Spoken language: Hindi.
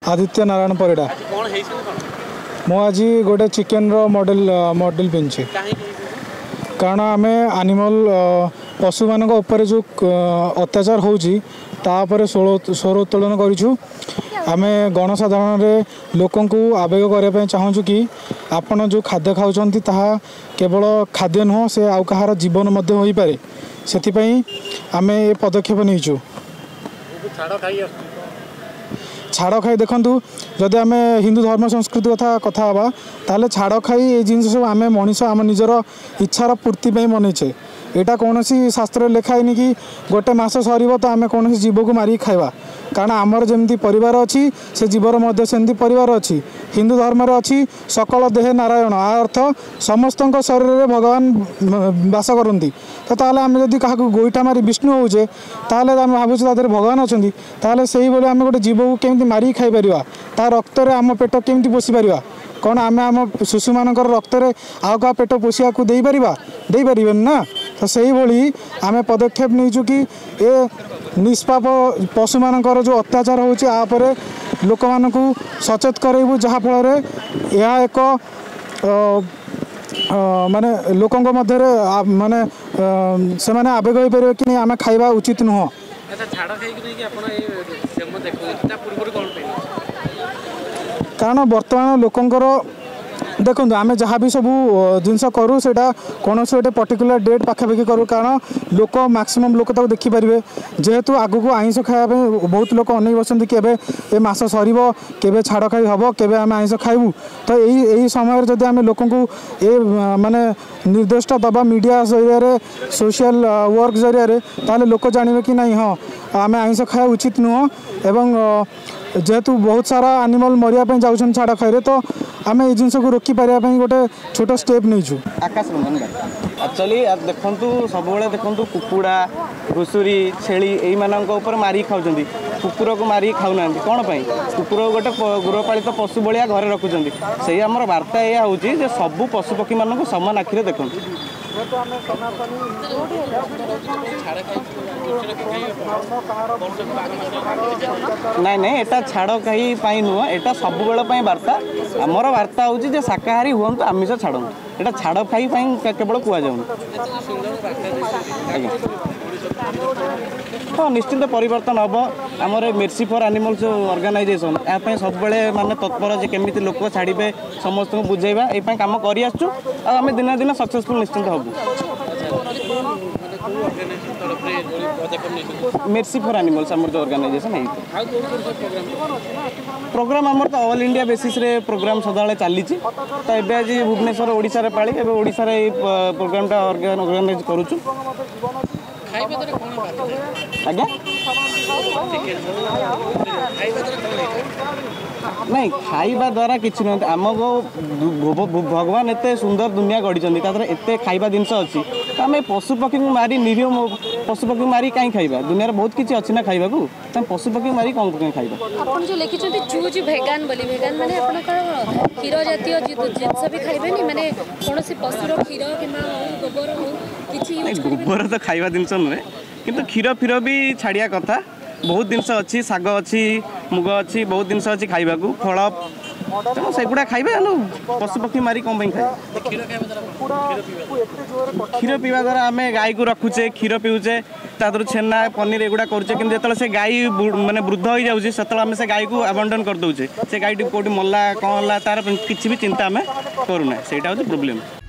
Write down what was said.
आदित्य नारायण परिडा मु आज गोटे चिकेन मॉडल पिंचे कारण आम एनिमल पशु मान जो अत्याचार होउची तापर स्वर उत्तोलन करूँ आम गणसाधारण लोक आवेग करने चाहूँ कि आपण जो खाद्य खाऊँ केवल खाद्य नुह से आउ कहार जीवन हो पारे से आम ये पदक्षेप नहीं छाड़ खाई देखूँ जदि आम हिंदू धर्म संस्कृति कथा हाँ ताले छाड़ खाई ये जिन सब आम मनीष आम निजर इच्छार पूर्ति मनईचे यहाँ कौन शास्त्र लिखाईनि कि गोटे मस सर तो आम कौन जीव को मारिक खावा कारण आमर जमी परिवार अच्छी से जीवर मध्य सेमती परिवार अच्छी हिंदू धर्म अच्छी सकल देहे नारायण आ अर्थ समस्त शरीर में भगवान बास करती तो ताले आम जदि क्या गोईठा मारी विष्णु होचे ताले आम भावुँ तादेह भगवान अच्छा ताले से भाई आम गोटे जीव को केमती मारिक खाई पार ता रक्त आम पेट केमती पोषी पार कौन आम आम शिशु मान रक्त आउ क्या पेट पोषिया को दे पार ना तो से भाई आम पदक्षेप नहीं कि ए निष्पाप पशु मानकर जो अत्याचार होपर लोक मान सचेत करेबू जहाँफल यह एक माने लोकों मध्य माने से माने आवेग हो पारे कि नहीं आम खाइबा उचित नुह कारण बर्तमान लोकंकर देखो आम जहाँ भी सब जिनस करूँ से कौन से गोटे पर्टिकुलर डेट पाखापाखि करूँ कारण लोक मैक्सिमम लोक देखिपारे जेहेतु आगु को आइंस खायापे बहुत लोक अनेक बसती केबे ए मास सर केबे छाड़ खाई हम केबे आम आइंस खाइबू तो यही समय जदि आम लोक ए माने निर्देशटा दबा मीडिया जरिया सोशल वर्क जरिया ताले लोक जानवे कि नहीं हाँ आम आइंस खाया उचित नुह एवं जेहेतु बहुत सारा एनिमल मरिया जाऊँ छाड़ खाई तो आम ये जिन को रोकी पारे गोटे छोट स्टेप नहीं आकाश रंजन एक्चुअली देखु सब देखु कुकुड़ा घुषुरी छेली यही मारिक खाऊँ कुकुर को मारिक खाऊना कौन पाई कुकुर गोटे गृहपालित पशु भाया घरे रखुच्च से आमर वार्ता यह हूँ सबू पशुपक्षी मान समान आखिरे देखु नाई नाई एटा छाड़ खाई नुह एटा सब बेल वार्ता आमर वार्ता हूँ शाकाहारी हूँ आमिष छाड़ू एटा छाड़ खाई केवल कहुन हाँ निश्चिंत परिवर्तन हम आमर मेर्सी फॉर एनिमल्स ऑर्गेनाइजेशन यहाँ सब माने तत्पर जे केमिति लोक छाड़े समस्त को बुझेबा ये काम कर आम दिन दिन सक्सेसफुल निश्चिंत हबू मेर्सी फॉर एनिमल्स आमर जो ऑर्गेनाइजेशन है प्रोग्राम आमर तो ऑल इंडिया बेसिस रे प्रोग्राम सदा चली तो ये आज भुवनेश्वर ओडिशा पाली एवं ओडिशा प्रोग्रामटा ऑर्गेनाइज करुचु आज्ञा नहीं खाइबा द्वारा किसी नुह आमको भगवान एत सुंदर दुनिया गढ़ी एत खाइबा जिनस अच्छी तो आम पशुपक्षी को मारी निरीह पशुपक्षी मारी कहीं खाइबा दुनिया बहुत किसी अच्छी ना खाइबा को पशुपक्षी मारी कौन कहीं खाइबा आपन जो लिखिछन्ती चूज वेगान बोली वेगान माने आपनकर क्षीर जातीय जिनस भी खाइबे नहीं माने कोनोसी पशुर क्षीर किबा गोबर हो किछि गोबर तो खाइबा जिनस नुहे किंतु क्षीर फिर भी छाड़िया कथा बहुत जिनस अच्छी साग अच्छी मुग अच्छी बहुत जिनस अच्छी खाइबा को फल तेणु से गुड़ा खाइबे पशुपक्षी मारी कौन खाए क्षीर पीवा द्वारा आम गाई को रखुचे क्षीर पीऊचे तादर छेना पनीर एगुड़ा करुचे कि से गाई माने वृद्ध हो जाऊँगी से आम से गाई को आबंटन कर दौचे से गाई कौटी मल्ला कौन है तार किसी भी चिंता आम करूना से प्रोब्लेम।